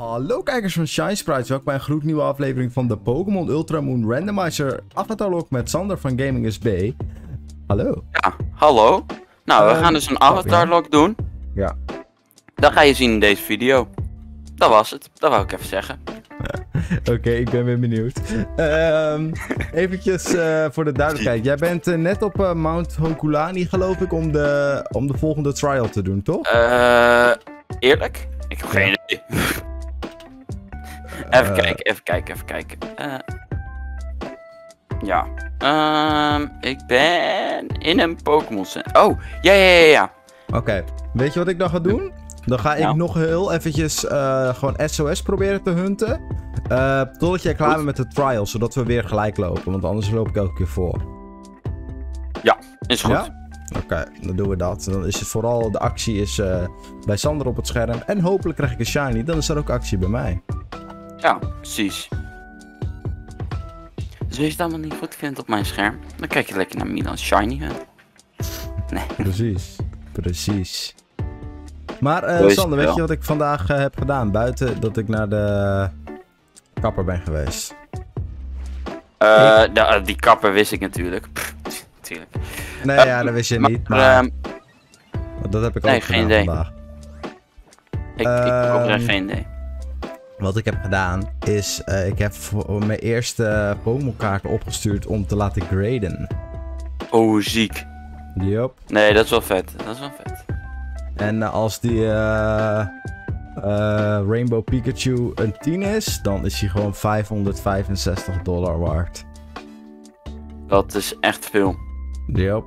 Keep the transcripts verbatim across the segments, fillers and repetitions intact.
Hallo kijkers van Shine Sprites, welkom bij een gloednieuwe aflevering van de Pokémon Ultra Moon Randomizer Avatarlog met Sander van Gaming S B. Hallo. Ja, hallo. Nou, we Um, gaan dus een avatarlog doen. Ja. Dat ga je zien in deze video. Dat was het, dat wou ik even zeggen. Oké, okay, ik ben weer benieuwd. Um, eventjes uh, voor de duidelijkheid. Jij bent uh, net op uh, Mount Hokulani geloof ik om de, om de volgende trial te doen, toch? Eh, uh, eerlijk? Ik heb geen idee. Even Uh, kijken, even kijken, even kijken. Uh, ja. Um, ik ben in een Pokémon Center. Oh, ja, ja, ja, ja. Oké, okay. Weet je wat ik dan ga doen? Dan ga ik nou. nog heel eventjes uh, gewoon S O S proberen te hunten. Uh, totdat jij klaar bent met de trial, zodat we weer gelijk lopen. Want anders loop ik elke keer voor. Ja, is goed. Ja? Oké, okay, dan doen we dat. Dan is het vooral, de actie is uh, bij Sander op het scherm. En hopelijk krijg ik een shiny, dan is er ook actie bij mij. Ja, precies. Dus als je het allemaal niet goed vindt op mijn scherm, dan kijk je lekker naar Milan Shiny Hunt. Nee. Precies, precies. Maar uh, Sander, weet je wat ik vandaag uh, heb gedaan? Buiten dat ik naar de kapper ben geweest. Uh, ik... de, die kapper wist ik natuurlijk. Pff, natuurlijk. Nee, uh, ja, dat wist je maar, niet. Maar uh, dat heb ik nee, ook geen gedaan idee. vandaag. Ik, uh, ik heb oprecht geen idee. Wat ik heb gedaan is, uh, ik heb voor mijn eerste Pokémon kaart opgestuurd om te laten graden. Oh, ziek. Yup. Nee, dat is wel vet. Dat is wel vet. En uh, als die uh, uh, Rainbow Pikachu een tien is, dan is hij gewoon vijfhonderdvijfenzestig dollar waard. Dat is echt veel. Yup.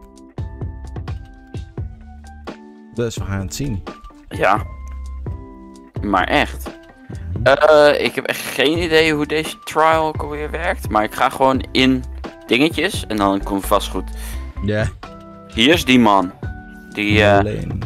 Dus we gaan het zien. Ja. Maar echt. Uh, ik heb echt geen idee hoe deze trial ook alweer werkt. Maar ik ga gewoon in dingetjes en dan komt het vast goed. Ja. Yeah. Hier is die man. Die uh,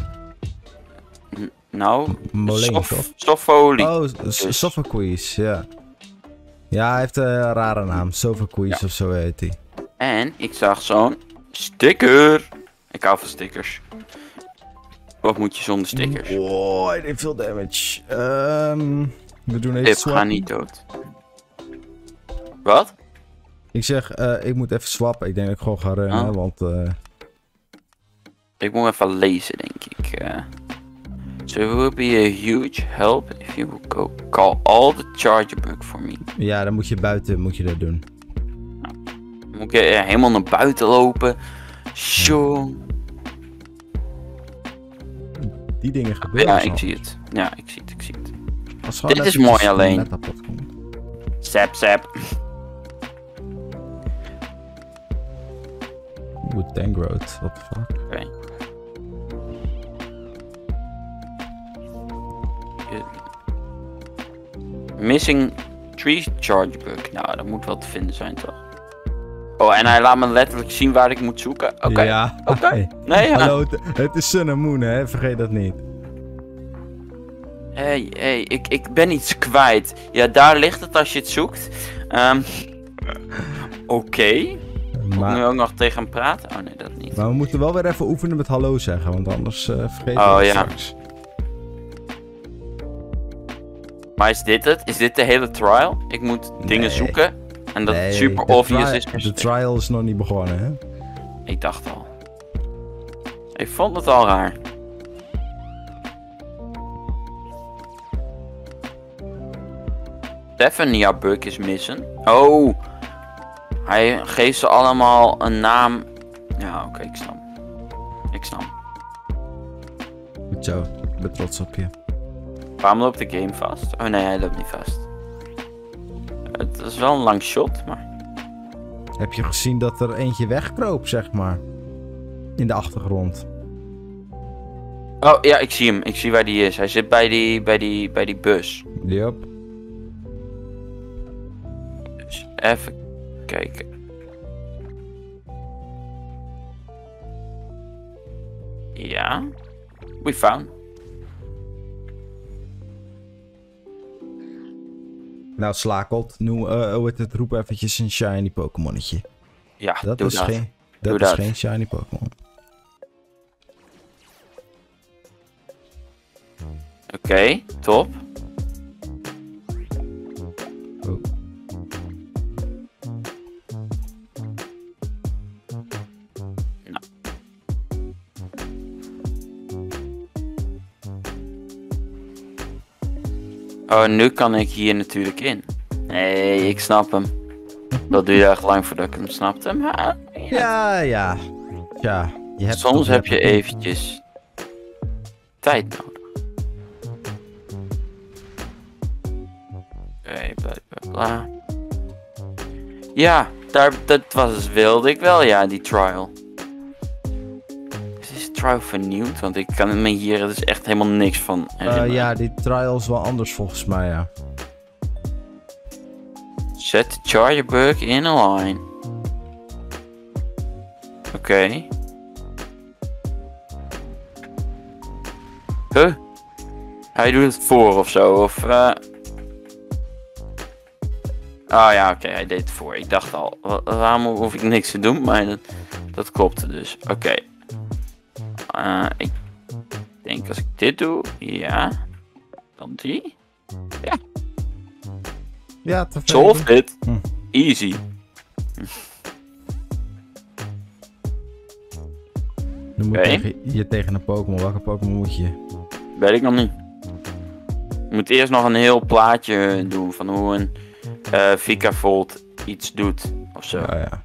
nou, Moleen, Sof Sofolie. Oh, dus. Sophocles, ja. Ja, hij heeft een rare naam. Sophocles ja. of zo heet hij. En ik zag zo'n sticker. Ik hou van stickers. Wat moet je zonder stickers? Oh, hij heeft veel damage. Um, we doen even Pip, swappen. ga niet dood. Wat? Ik zeg, uh, ik moet even swappen. Ik denk dat ik gewoon ga rennen, oh. want... Uh... Ik moet even lezen, denk ik. Uh... So it will be a huge help if you will go call all the charger bug for me. Ja, dan moet je buiten moet je dat doen. Nou, moet je uh, helemaal naar buiten lopen. Zo. Die dingen gebeuren. Ja, ik zie het. Ja, ik zie het, ik zie het. Dit is mooi mooi alleen. Sap, sap. Oeh, Tangrowth, what the fuck. Oké. Okay. Missing tree charge bug. Nou, dat moet wel te vinden zijn toch? Oh, en hij laat me letterlijk zien waar ik moet zoeken. Oké. Okay. Ja. Oké. Okay. Nee, ja. Hallo, het is Sun and Moon, hè? Vergeet dat niet. Hé, hey, hey, ik, ik ben iets kwijt. Ja, daar ligt het als je het zoekt. Um, Oké. Okay. Moet ik nu ook nog tegen hem praten? Oh nee, dat niet. Maar we moeten wel weer even oefenen met hallo zeggen, want anders uh, vergeet je oh, het ja. straks. Maar is dit het? Is dit de hele trial? Ik moet nee. dingen zoeken en dat nee, het super obvious is. De trial is nog niet begonnen, hè? Ik dacht al. Ik vond het al raar. Stephania bug is missen. Oh. Hij geeft ze allemaal een naam. Ja, oké, okay, ik snap. Ik snap. Goed zo, ik ben trots op je. Waarom loopt de game vast? Oh nee, hij loopt niet vast. Het is wel een lang shot, maar... Heb je gezien dat er eentje wegkroop, zeg maar? In de achtergrond. Oh ja, ik zie hem. Ik zie waar die is. Hij zit bij die, bij die, bij die bus. Yep. Dus even kijken. Ja. We found. Nou, Slakelt, noem, uh, hoe heet het, roep eventjes een shiny Pokémonnetje. Ja, dat doe is dat. Geen, dat doe is dat. geen shiny Pokémon. Oké, okay, top. Oh, nu kan ik hier natuurlijk in. Nee, ik snap hem. Dat duurde echt lang voordat ik hem snapte. Maar, ja, Ja, ja. Ja, je hebt soms toch- heb je eventjes tijd nodig. Oké, bla bla bla. Ja, daar, dat was, wilde ik wel, ja, die trial. Is deze trial vernieuwd? Want ik kan me hier dus echt helemaal niks van Uh, herinneren. ja, die trial is wel anders volgens mij, ja. Set the charger bug in a line. Oké. Okay. Huh? Hij doet het voor of zo, of... Uh... Oh ja, oké, okay, hij deed het voor. Ik dacht al, wa waarom hoef ik niks te doen? Maar dat, dat klopte dus. Oké. Okay. Uh, ik denk als ik dit doe, ja. Dan die. Ja. Ja, te Solve it. Hm. Easy. Nu moet Okay. tegen, je tegen een Pokémon. Welke Pokémon moet je? Weet ik nog niet. Ik moet eerst nog een heel plaatje doen van hoe een uh, Vikavolt iets doet. Of zo. Ja, ja.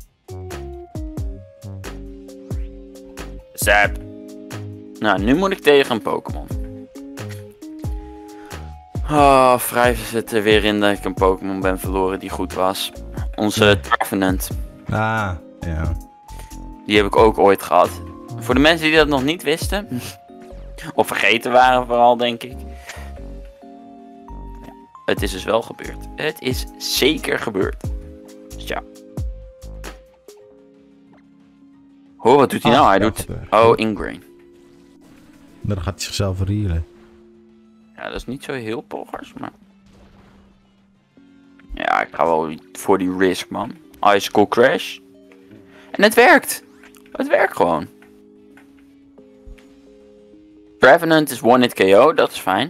Zap. Nou, nu moet ik tegen een Pokémon. Oh, wrijven zit er weer in dat ik een Pokémon ben verloren die goed was. Onze Trevenant. Ah, ja. Die heb ik ook ooit gehad. Voor de mensen die dat nog niet wisten. Of vergeten waren vooral, denk ik. Ja, het is dus wel gebeurd. Het is zeker gebeurd. Dus ja. Oh, wat doet hij nou? Ah, Hij wel doet... gebeurd. Oh, Ingrain. Maar dan gaat hij zichzelf realen. Ja, dat is niet zo heel poggers, maar... Ja, ik ga wel voor die risk, man. Ice Cool Crash. En het werkt. Het werkt gewoon. Trevenant is one-hit K O, dat is fijn.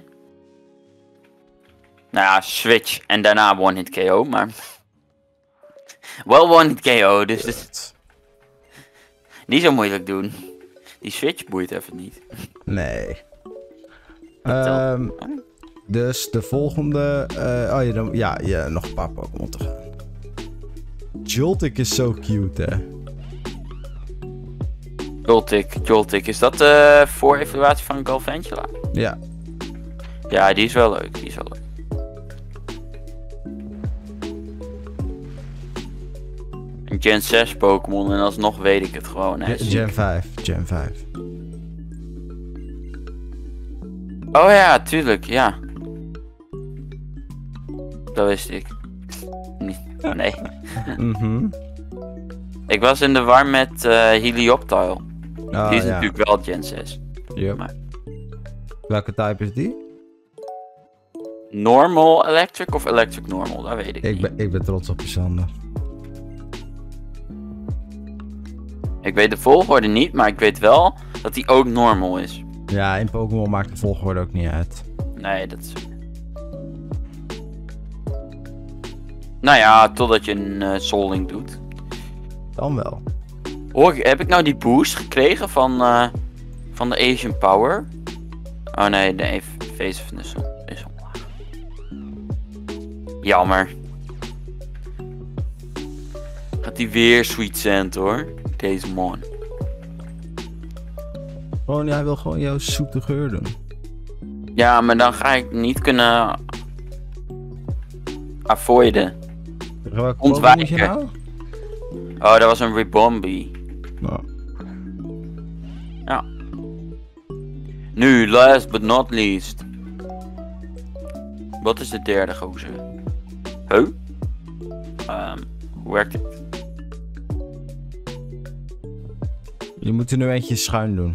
Nou ja, switch en daarna one-hit K O, maar... Wel one-hit K O, dus... dus... Niet zo moeilijk doen. Die switch boeit even niet. Nee. Um, dus de volgende... Uh, oh ja, dan, ja, ja, nog een paar Pokémon te gaan. Joltik is zo cute, hè. Joltik, Joltik. Is dat de uh, voor-evaluatie van Galvantula? Ja. Ja, die is wel leuk. Die is wel leuk. Een Gen zes Pokémon en alsnog weet ik het gewoon. Hè. Gen vijf. Gen vijf. Oh ja, tuurlijk. Ja. Dat wist ik. Niet. Nee. Mhm. Ik was in de war met uh, Helioptile. Oh, die is ja. natuurlijk wel Gen zes. Yep. Maar... Welke type is die? Normal Electric of Electric Normal? Dat weet ik, Ik niet. ben, ik ben trots op je, Sander. Ik weet de volgorde niet, maar ik weet wel dat die ook normal is. Ja, in Pokémon maakt de volgorde ook niet uit. Nee, dat is... Nou ja, totdat je een uh, Soul Link doet. Dan wel. Hoor, heb ik nou die boost gekregen van, uh, van de Asian Power? Oh nee, de Evasiveness is omlaag. Jammer. Gaat die weer Sweet Sand hoor. Deze man. Gewoon, hij wil gewoon jouw zoete geur doen. Ja, maar dan ga ik niet kunnen avoiden. Welke Pokémon Ontwijken. moet je nou? Oh, dat was een Ribombee. Nou. Ja. Nu, last but not least. Wat is de derde gozer? Huh? Um, hoe werkt het? Je moet er nu eentje schuin doen.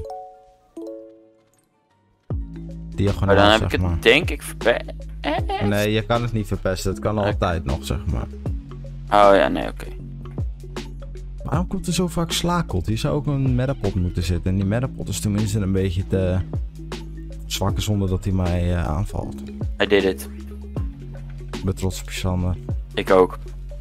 Diagonaal, Maar dan heb zeg ik maar. het denk ik verpest. Nee, je kan het niet verpesten. Het kan altijd nog, zeg maar. Oh ja, nee, oké. Okay. Waarom komt er zo vaak slakelt? Hier zou ook een Metapod moeten zitten. En die Metapod is tenminste een beetje te zwakke zonder dat hij mij uh, aanvalt. I did it. Ik ben trots op je, Sander. Ik ook.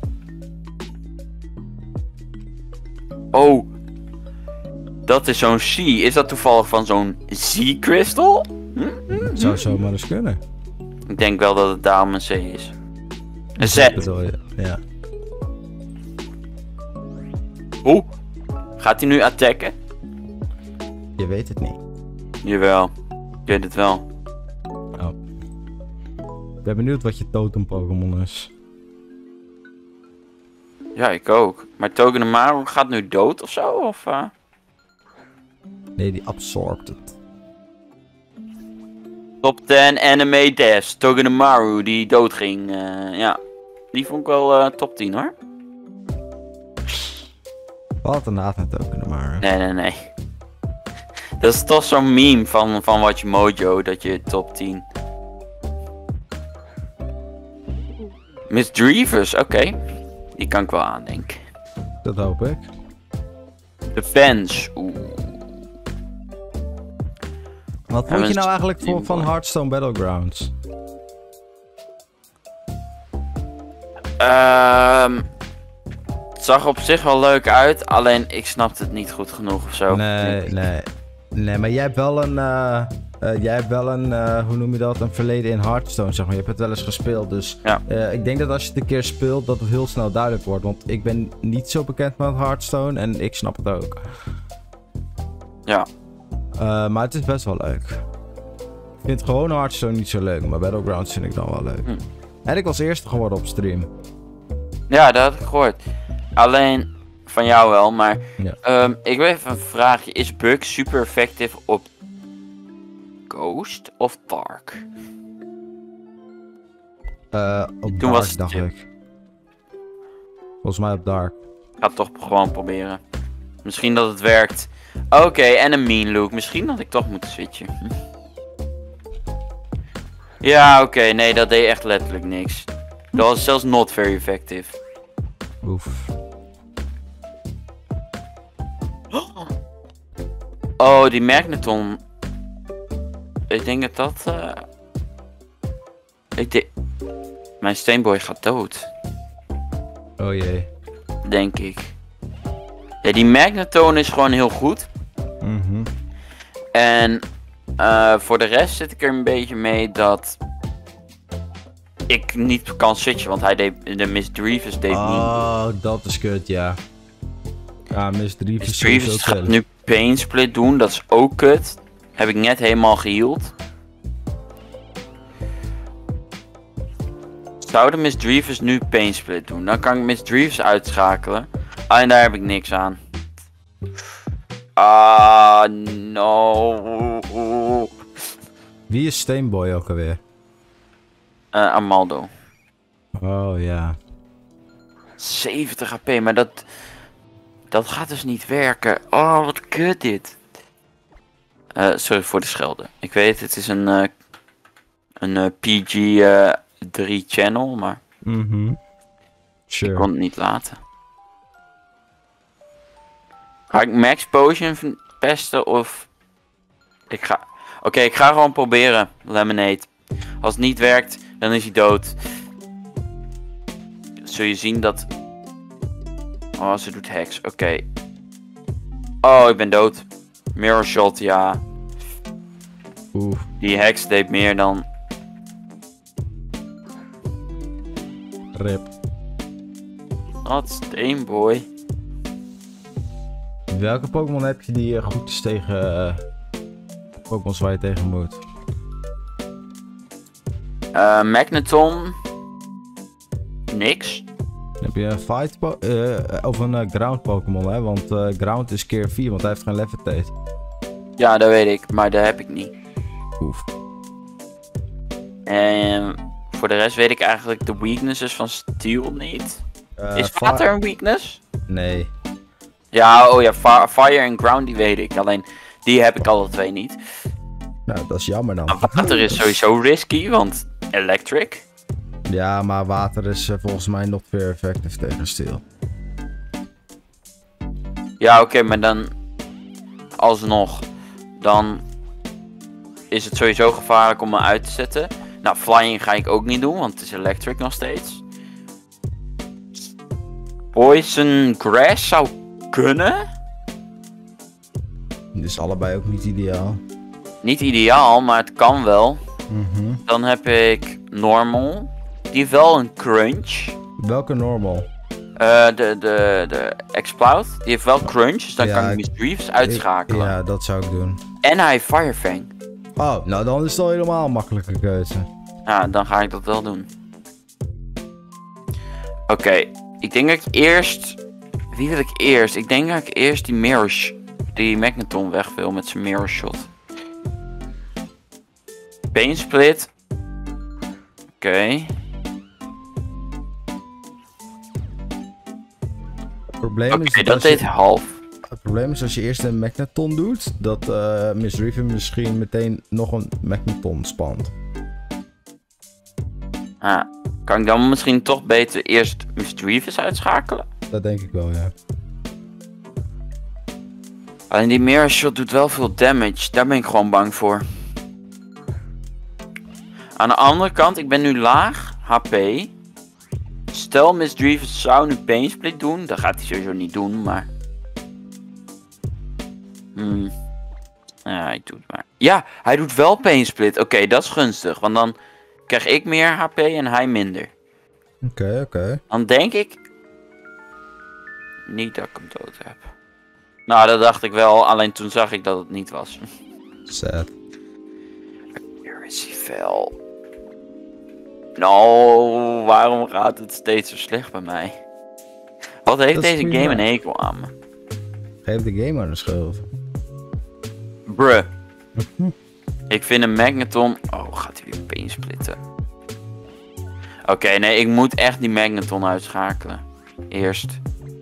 Oh. Dat is zo'n C. Is dat toevallig van zo'n Z-crystal? Hm? Hm? Het zou zomaar eens kunnen. Ik denk wel dat het daarom een C is. Een Z. Dat bedoel je, ja. Hoe? Gaat hij nu attacken? Je weet het niet. Jawel. Ik weet het wel. Oh. Ik ben benieuwd wat je totem Pokémon is. Ja, ik ook. Maar Togedemaru gaat nu dood of zo? Of, uh... Nee, die absorbt het. Top tien anime deaths. Togedemaru die doodging. Uh, ja. Die vond ik wel uh, top tien hoor. Wat een naad met Togedemaru. Nee, nee, nee. Dat is toch zo'n meme van, van Watch Mojo, dat je top tien. Miss Dreevers, oké. Okay. Die kan ik wel aandenken. Dat hoop ik. De fans, oeh. Wat vond je nou eigenlijk voor, van Hearthstone Battlegrounds? Um, het zag op zich wel leuk uit, alleen ik snapte het niet goed genoeg of zo. Nee, nee. Nee, maar jij hebt wel een, uh, uh, jij hebt wel een, uh, hoe noem je dat, een verleden in Hearthstone, zeg maar. Je hebt het wel eens gespeeld, dus ja. uh, ik denk dat als je het een keer speelt, dat het heel snel duidelijk wordt. Want ik ben niet zo bekend met Hearthstone en ik snap het ook. Ja. Uh, maar het is best wel leuk. Ik vind gewoon Hearthstone niet zo leuk, maar Battlegrounds vind ik dan wel leuk. Hm. En ik was eerste geworden op stream. Ja, dat had ik gehoord. Alleen van jou wel, maar ja. um, ik wil even een vraagje. Is Bug super effectief op Ghost of Dark? Uh, op Toen Dark, was dacht ik. Volgens mij op Dark. Ik ga het toch gewoon proberen. Misschien dat het werkt. Oké, okay, en een mean look. Misschien had ik toch moeten switchen. Hm. Ja, oké. Okay, nee, dat deed echt letterlijk niks. Dat was zelfs not very effective. Oef. Oh, die Magneton. Ik denk dat dat... Uh... Ik denk... Mijn Steenboy gaat dood. Oh jee. Denk ik. Ja, die Magneton is gewoon heel goed. Mhm. En uh, voor de rest zit ik er een beetje mee dat ik niet kan switchen, want hij deed de Miss Dreevers deed oh, niet. Oh, dat is kut, ja. Ja, Miss Dreevers, Miss Dreevers gaat nu Pain Split doen, dat is ook kut. Heb ik net helemaal geheeld. Zou de Miss Dreevers nu Pain Split doen? Dan kan ik Miss Dreevers uitschakelen. Ah, en daar heb ik niks aan. Ah, no. Wie is Steenboy ook alweer? Uh, Armaldo. Oh ja. zeventig H P, maar dat... Dat gaat dus niet werken. Oh, wat kut dit. Uh, sorry voor de schelden. Ik weet, het is een... Uh, een uh, P G drie uh, channel, maar... Mhm. Sure. Ik kon het niet laten. Ga ik Max Potion pesten of... Ik ga... Oké, okay, ik ga gewoon proberen. Lemonade. Als het niet werkt, dan is hij dood. Zul je zien dat... Oh, ze doet hacks. Oké. Okay. Oh, ik ben dood. Mirror shot, ja. Oeh. Die hacks deed meer dan... Rip. Wat Steenboy. Welke Pokémon heb je die uh, goed is tegen uh, Pokémon waar je tegen moet? Uh, Magneton. Niks. Dan heb je een fight po uh, of een uh, ground Pokémon, hè? Want uh, ground is keer vier, want hij heeft geen levitate. Ja, dat weet ik, maar dat heb ik niet. Oef. En voor de rest weet ik eigenlijk de weaknesses van Steel niet. Uh, is water een weakness? Nee. Ja, oh ja, fire en ground die weet ik. Alleen die heb ik alle twee niet. Nou, dat is jammer dan. Nou, water is sowieso risky, want electric. Ja, maar water is uh, volgens mij nog veel effectief tegen steel. Ja, oké, okay, maar dan alsnog, dan is het sowieso gevaarlijk om me uit te zetten. Nou, flying ga ik ook niet doen, want het is electric nog steeds. Poison grass zou kunnen. Dit is allebei ook niet ideaal. Niet ideaal, maar het kan wel. Mm-hmm. Dan heb ik normal. Die heeft wel een crunch. Welke normal? Uh, de, de, de Exploud, die heeft wel crunch, dus dan ja, kan ik Misdreavus uitschakelen. Ja, dat zou ik doen. En hij heeft Firefang. Oh, nou dan is het al helemaal een makkelijke keuze. Ja, dan ga ik dat wel doen. Oké, okay, ik denk dat ik eerst... Wie wil ik eerst? Ik denk dat ik eerst die Mirror... Die Magneton weg wil met zijn Mirror Shot. Pain Split. Oké. Okay. Probleem Oké, okay, dat deed je... half. Het probleem is als je eerst een Magneton doet, dat uh, Misdreavus misschien meteen nog een Magneton spant. Ah, kan ik dan misschien toch beter eerst Misdreavus uitschakelen? Dat denk ik wel, ja. Alleen die Mirror Shot doet wel veel damage, daar ben ik gewoon bang voor. Aan de andere kant, ik ben nu laag H P. Stel Misdreavus zou nu Pain Split doen, dat gaat hij sowieso niet doen, maar... Hmm. Ja, hij doet maar. Ja, hij doet wel Pain Split. Oké, okay, dat is gunstig, want dan krijg ik meer H P en hij minder. Oké, okay, oké. Okay. Dan denk ik... Niet dat ik hem dood heb. Nou, dat dacht ik wel, alleen toen zag ik dat het niet was. Sad. Accuracy fell. Nou, waarom gaat het steeds zo slecht bij mij? Wat heeft deze game een hekel aan me? Geef de game maar een schuld. Bruh. Ik vind een Magneton... Oh, gaat hij weer Pain splitten. Oké, okay, nee, ik moet echt die Magneton uitschakelen. Eerst.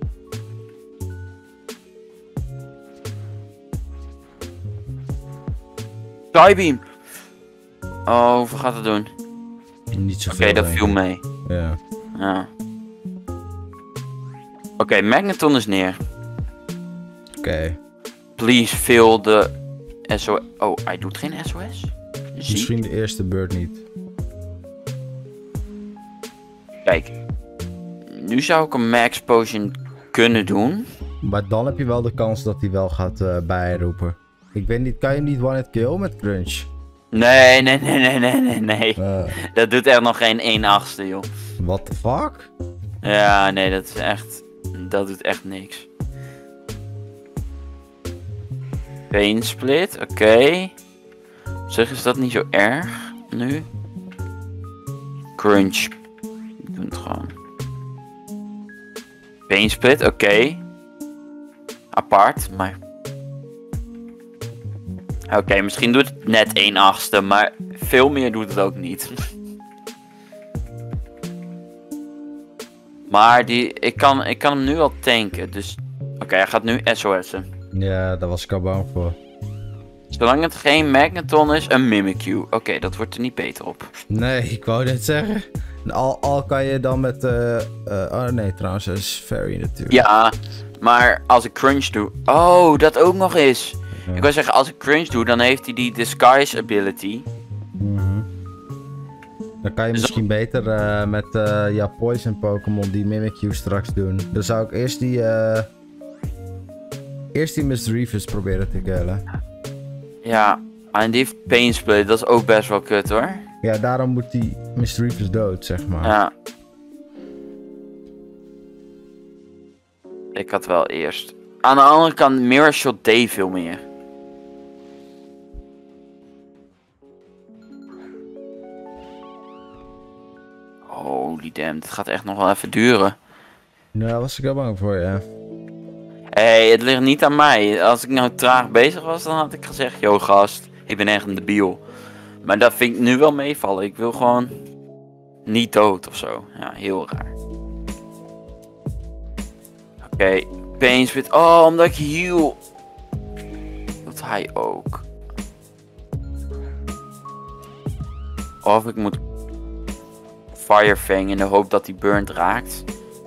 Psybeam! Oh, hoeveel gaat het doen? Niet zoveel. Oké, okay, dat viel mee. Ja. Ja. Oké, okay, Magneton is neer. Oké. Okay. Please fill de S O S. Oh, hij doet geen S O S? Zie? Misschien de eerste beurt niet. Kijk. Nu zou ik een Max Potion kunnen doen. Maar dan heb je wel de kans dat hij wel gaat uh, bijroepen. Ik weet niet, kan je niet one-hit kill met Crunch? Nee, nee, nee, nee, nee, nee, nee. Uh, dat doet echt nog geen één achtste, joh. What the fuck? Ja, nee, dat is echt... Dat doet echt niks. Pain split, oké. Okay. Op zich is dat niet zo erg, nu. Crunch. Ik doe het gewoon. Pain split, oké. Okay. Apart, maar... Oké, okay, misschien doet het net één achtste, maar veel meer doet het ook niet. Maar die, ik, kan, ik kan hem nu al tanken, dus... Oké, okay, hij gaat nu S O S'en. Ja, daar was ik al bang voor. Zolang het geen Magneton is, een Mimikyu. Oké, okay, dat wordt er niet beter op. Nee, ik wou net zeggen. Al, al kan je dan met... Uh, uh, oh nee, trouwens, dat is Fairy natuurlijk. Ja, maar als ik Crunch doe... Oh, dat ook nog eens. Ja. Ik wou zeggen, als ik Crunch doe, dan heeft hij die Disguise ability. Mm-hmm. Dan kan je dus misschien dan... beter uh, met uh, jouw Poison Pokémon die Mimikyu straks doen. Dan zou ik eerst die... Uh, eerst die Misdreavus proberen te killen. Ja, en die heeft Pain Split, dat is ook best wel kut hoor. Ja, daarom moet die Misdreavus dood, zeg maar. Ja. Ik had wel eerst. Aan de andere kant, Mirror Shot deed veel meer. Holy damn, het gaat echt nog wel even duren. Nou, daar was ik wel bang voor, ja. Hé, hey, het ligt niet aan mij. Als ik nou traag bezig was, dan had ik gezegd... Yo gast, ik ben echt een debiel. Maar dat vind ik nu wel meevallen. Ik wil gewoon... niet dood of zo. Ja, heel raar. Oké, okay. Pain split. Oh, omdat ik heal. Dat hij ook. Of ik moet... Firefang in de hoop dat hij burnt raakt.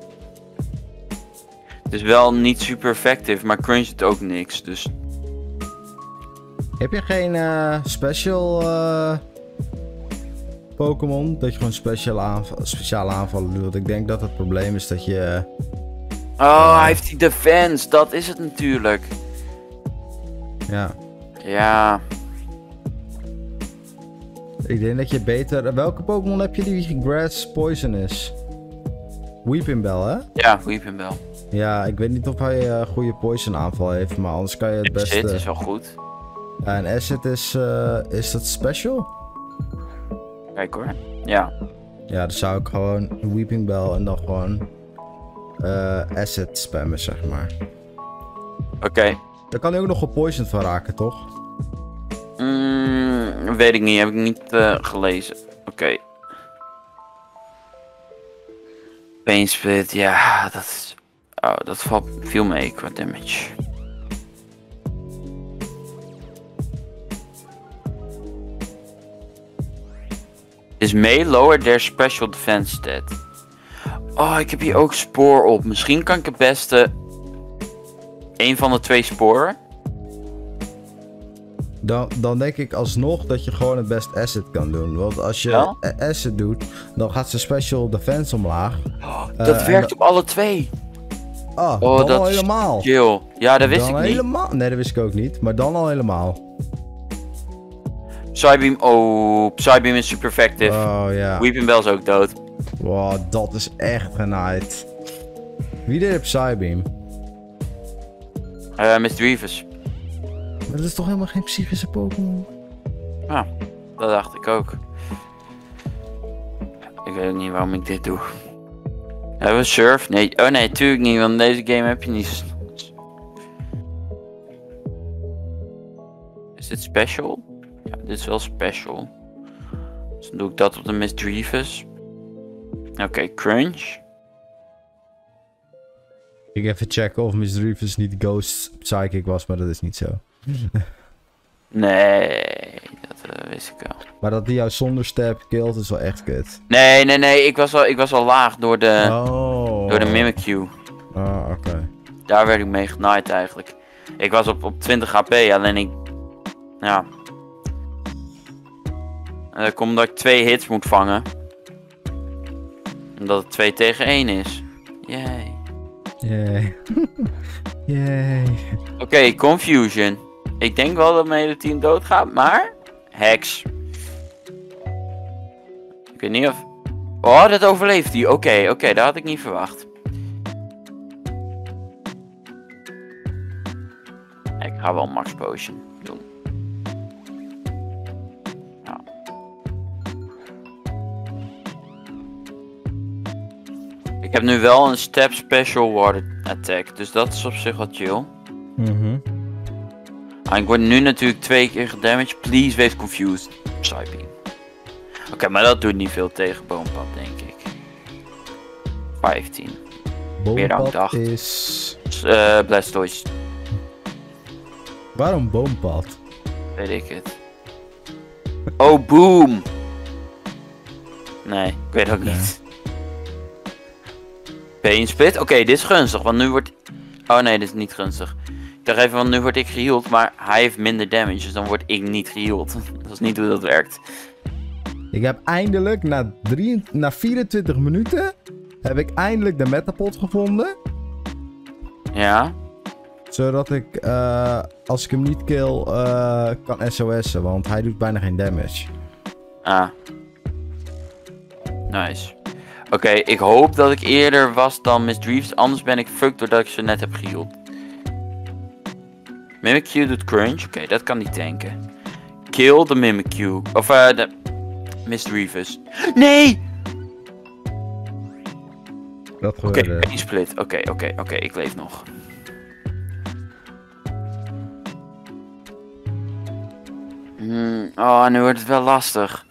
Het is wel niet super effectief, maar Crunch doet ook niks, dus... Heb je geen uh, special uh, Pokémon? Dat je gewoon special aanval, speciale aanvallen doet? Ik denk dat het probleem is dat je... Uh, oh, hij heeft die defense, dat is het natuurlijk. Ja. Ja. Ik denk dat je beter... Welke Pokémon heb je die Grass Poison is? Weeping Bell, hè? Ja, Weeping Bell. Ja, ik weet niet of hij een uh, goede poison aanval heeft, maar anders kan je het beste... Acid is wel goed. Ja, en Acid is... Uh, is dat special? Kijk hoor. Ja. Ja, dan zou ik gewoon Weeping Bell en dan gewoon... Uh, Acid spammen, zeg maar. Oké. Okay. Daar kan hij ook nog gepoisoned van raken, toch? Mm, weet ik niet, heb ik niet uh, gelezen. Oké. Okay. Pain Split, ja, dat is... Oh, dat valt veel mee qua damage. Is may lower their special defense stat. Oh, ik heb hier ook spoor op. Misschien kan ik het beste... een van de twee sporen. Dan, dan denk ik alsnog dat je gewoon het best Acid kan doen. Want als je ja? Acid doet, dan gaat zijn special defense omlaag. Oh, dat uh, werkt dan... op alle twee. Ah, oh, dan dat al helemaal. Chill. Ja, dat wist dan ik helemaal... niet. Nee, dat wist ik ook niet. Maar dan al helemaal. Psybeam, oh, Psybeam is super effective. Oh ja. Weeping Bell is ook dood. Wow, dat is echt genaaid. Wie deed op Psybeam? Uh, Misdreavus. Maar dat is toch helemaal geen psychische Pokémon? Ja, dat dacht ik ook. Ik weet ook niet waarom ik dit doe. Hebben we Surf? Nee, oh nee, tuurlijk niet, want deze game heb je niet. Is dit special? Ja, dit is wel special. Dus dan doe ik dat op de Misdreavus. Oké, okay, Crunch. Ik even checken of Misdreavus niet Ghost Psychic was, maar dat is niet zo. Nee, dat uh, wist ik wel. Maar dat die jou zonder stab killt is wel echt kut. Nee, nee, nee, ik was al, ik was al laag door de, oh. door de Mimikyu. Ah, oké. Okay. Daar werd ik mee genaaid eigenlijk. Ik was op, op twintig H P, alleen ik... Ja. En dat komt omdat ik twee hits moet vangen. Omdat het twee tegen één is. Yay. Yay. Yay. Oké, okay, Confusion. Ik denk wel dat mijn hele team doodgaat, maar... Hex. Ik weet niet of... Oh, dat overleeft hij. Oké, okay, oké, okay, dat had ik niet verwacht. Ik ga wel Max Potion doen. Ja. Ik heb nu wel een Step Special Water Attack, dus dat is op zich wat chill. Mhm. Ah, ik word nu natuurlijk twee keer gedamaged. Please wees confused. Psybeam. Oké, okay, maar dat doet niet veel tegen Boompad, denk ik. vijftien. Meer dan ik dacht. Is... Uh, Blastoise. Waarom Boompad? Weet ik het. Oh, boom! Nee, ik weet ook nee. niet. Pain Split? Oké, okay, dit is gunstig, want nu wordt... Oh nee, dit is niet gunstig. Ik dacht even, want nu word ik geheeld, maar hij heeft minder damage, dus dan word ik niet geheeld. Dat is niet hoe dat werkt. Ik heb eindelijk, na, drie, na vierentwintig minuten, heb ik eindelijk de Metapod gevonden. Ja. Zodat ik, uh, als ik hem niet kill, uh, kan S O S'en, want hij doet bijna geen damage. Ah. Nice. Oké, okay, ik hoop dat ik eerder was dan Misdreavus, anders ben ik fucked doordat ik ze net heb geheeld. Mimikyu doet crunch, oké, okay, dat kan niet tanken. Kill de Mimikyu, of eh, uh, de Misdreavus. Nee! Dat Oké, okay, één split, oké, okay, oké, okay, oké, okay, ik leef nog. Hmm, oh, nu wordt het wel lastig.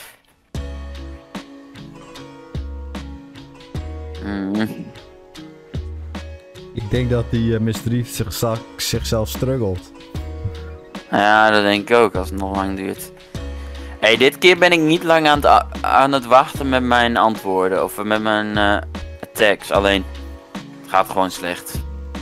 Hmm. Ik denk dat die uh, Misdreavus zich, zichzelf struggelt. Ja, dat denk ik ook, als het nog lang duurt. Hé, hey, dit keer ben ik niet lang aan het, aan het wachten met mijn antwoorden. Of met mijn uh, attacks. Alleen, het gaat gewoon slecht.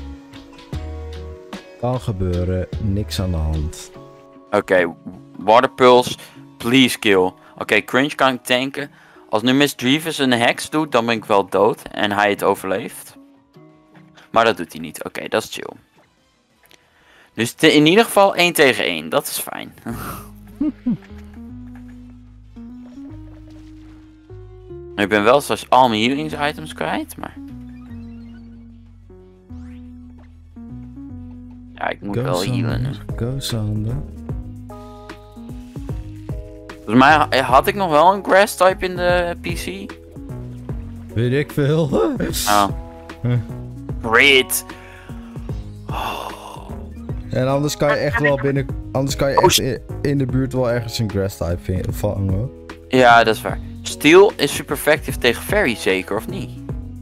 Kan gebeuren, niks aan de hand. Oké, okay, Water Pulse, please kill. Oké, okay, Crunch kan ik tanken. Als nu Misdreavus een hex doet, dan ben ik wel dood. En hij het overleeft. Maar dat doet hij niet. Oké, okay, dat is chill. Dus in ieder geval één tegen één. Dat is fijn. Ik ben wel straks al mijn healings items kwijt, maar... Ja, ik moet Go wel healen nu. Go Sander. Volgens mij had ik nog wel een grass type in de P C. Weet ik veel. Oh. Great. En anders kan je echt wel binnen... Anders kan je Oh, echt in, in de buurt wel ergens een grass type vinden- vangen hoor. Ja, dat is waar. Steel is super effectief tegen fairy zeker, of niet?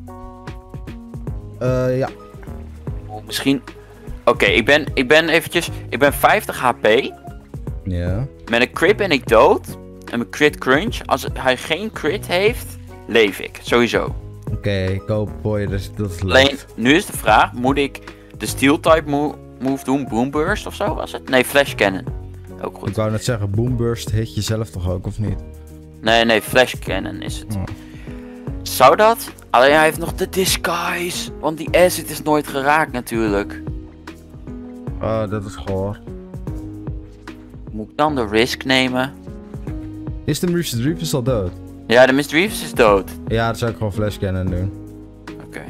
Uh, ja. Oh, misschien... Oké, okay, ik ben ik ben eventjes... Ik ben vijftig H P. Ja. Met een crit ben ik dood. En mijn crit crunch. Als hij geen crit heeft, leef ik. Sowieso. Oké, okay, ik hoop voor je, dus dat is leuk. Alleen, nu is de vraag, moet ik de steel type mo move doen? Boomburst of zo was het? Nee, flash cannon. Ook goed. Ik wou net zeggen, boomburst hit je zelf toch ook, of niet? Nee, nee, flash cannon is het. Oh. Zou dat? Alleen hij heeft nog de disguise. Want die acid is nooit geraakt natuurlijk. Oh, dat is goor. Moet ik dan de risk nemen? Is de Mister Reeves al dood? Ja, de Mister Reeves is dood. Ja, dan zou ik gewoon flash cannon doen. Oké. Okay.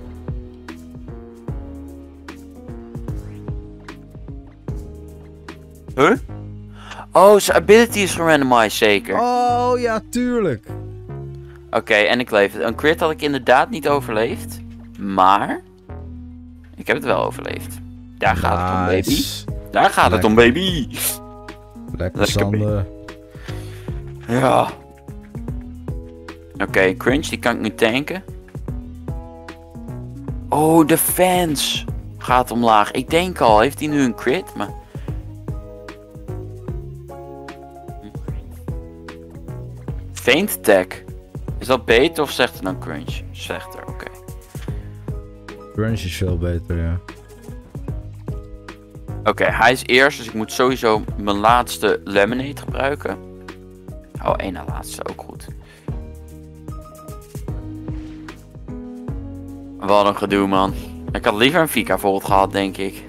Huh? Oh, zijn ability is gerandomized zeker. Oh, ja, tuurlijk. Oké, okay, en ik leef het. Een crit had ik inderdaad niet overleefd. Maar... Ik heb het wel overleefd. Daar nice. gaat het om, baby. Daar gaat Lekker. het om, baby. Lekker, Lekker Sander. Ja. Oké, okay, Crunch, die kan ik nu tanken. Oh, de fans gaat omlaag. Ik denk al, heeft hij nu een crit? Maar... Feint attack. Is dat beter of slechter dan Crunch? Slechter, oké. Okay. Crunch is veel beter, ja. Oké, okay, hij is eerst, dus ik moet sowieso mijn laatste lemonade gebruiken. Oh, één na laatste, ook goed. Wat een gedoe, man. Ik had liever een Vika Volt gehad, denk ik.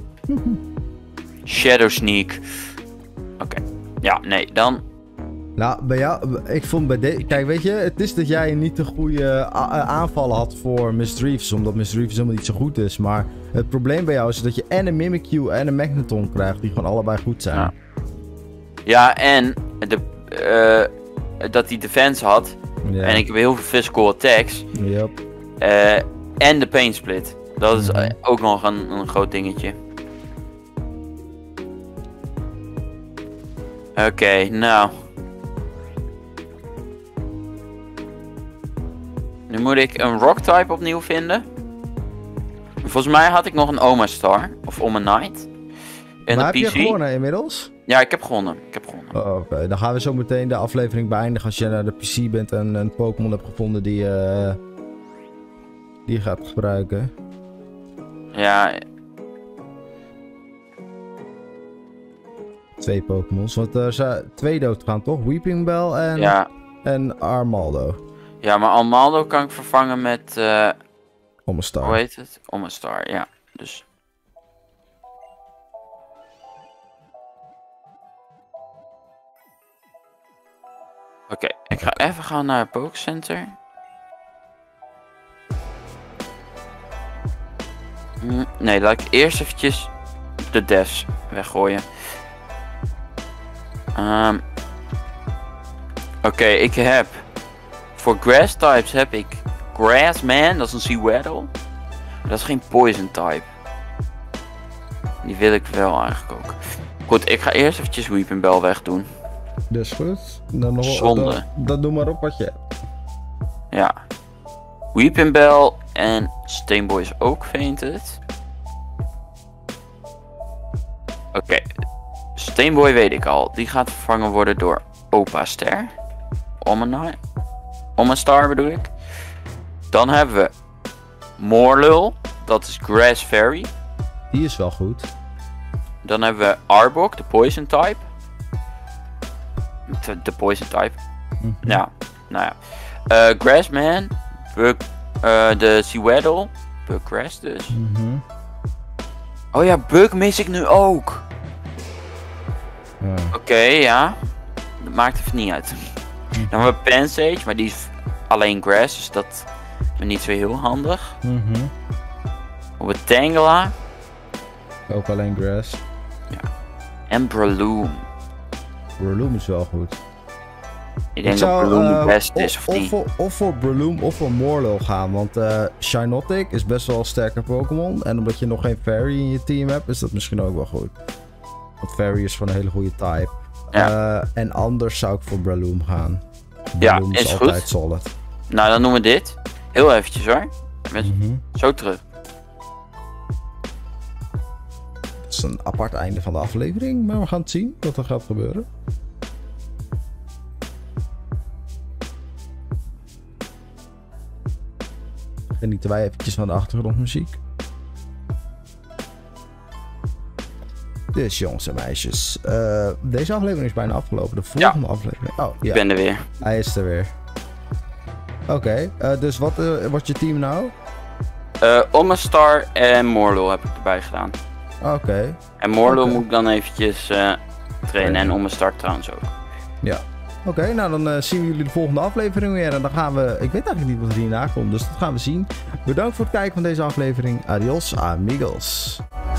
Shadow Sneak. Oké. Okay. Ja, nee, dan... Nou, bij jou... Ik vond bij deze... Kijk, weet je, het is dat jij niet de goede aanvallen had voor Miss Reeves, omdat Miss Reeves helemaal niet zo goed is. Maar het probleem bij jou is dat je en een Mimikyu en een Magneton krijgt, die gewoon allebei goed zijn. Ja, ja en de, uh, dat hij defense had. Ja. En ik heb heel veel physical attacks. Yep. Uh, en de pain split. Dat is mm-hmm. ook nog een, een groot dingetje. Oké, okay, nou. Nu moet ik een rock type opnieuw vinden. Volgens mij had ik nog een Oma Star. Of Oma Knight. In maar de heb P C. je gewonnen inmiddels? Ja, ik heb gewonnen. Ik heb gewonnen. Oh, Oké, okay. Dan gaan we zo meteen de aflevering beëindigen als je naar de P C bent en een Pokémon hebt gevonden die, uh, die je gaat gebruiken. Ja. Twee Pokémons, want er zijn twee dood gaan toch? Weeping Bell en, ja. en Armaldo. Ja, maar Armaldo kan ik vervangen met... Uh, Om een star. Hoe heet het? Om een star, ja. Dus... Oké, okay, ik ga even gaan naar het Pokecenter. Nee, laat ik eerst eventjes de devs weggooien. Um, Oké, okay, ik heb... Voor grass types heb ik Grassman, dat is een Sewaddle. Dat is geen poison type. Die wil ik wel eigenlijk ook. Goed, ik ga eerst eventjes Weeping Bell wegdoen. Dat is goed. Dan nog, Zonde. Dat, dat doe maar op wat je hebt. Ja. Weeping Bell en Steenboy is ook fainted. Oké. Okay. Steenboy weet ik al. Die gaat vervangen worden door Opa Ster. Om een, om een star bedoel ik. Dan hebben we Moorlul. Dat is Grass Fairy. Die is wel goed. Dan hebben we Arbok, de Poison type. De, de Poison type. Mm-hmm. Ja, nou ja. Uh, Grassman. Bug, uh, de Sewaddle. Buggrass dus. Mm-hmm. Oh ja, Bug mis ik nu ook. Ja. Oké, okay, ja. Dat maakt even niet uit. Mm-hmm. Dan hebben we Pansage, maar die is alleen grass, dus dat is niet zo heel handig. Mhm. Op het Tangela. Ook alleen grass. En Breloom. Breloom is wel goed. Ik denk Ik dat zou, Breloom uh, het beste of, is, of of, niet? voor, of voor Breloom of voor Morlo gaan. Want uh, Shiinotic is best wel een sterke Pokémon. En omdat je nog geen Fairy in je team hebt, is dat misschien ook wel goed. Want Fairy is van een hele goede type. Ja. Uh, en anders zou ik voor Breloom gaan. Ja, Breloom is altijd goed. solid. Nou, dan doen we dit. Heel eventjes hoor. Met Mm-hmm. zo terug. Het is een apart einde van de aflevering, maar we gaan het zien wat er gaat gebeuren. Genieten wij eventjes van de achtergrondmuziek. Dus jongens en meisjes, uh, deze aflevering is bijna afgelopen. De volgende ja. aflevering. Oh, ja. Ik ben er weer. Hij is er weer. Oké, okay, uh, dus wat uh, wordt je team nou? Uh, Omastar en Morlo heb ik erbij gedaan. Oké. Okay. En Morlo okay. moet ik dan eventjes uh, trainen okay. en Omastar trouwens ook. Ja. Oké, okay, nou dan uh, zien we jullie de volgende aflevering weer. En dan gaan we... Ik weet eigenlijk niet wat er hierna komt, dus dat gaan we zien. Bedankt voor het kijken van deze aflevering. Adios, amigos.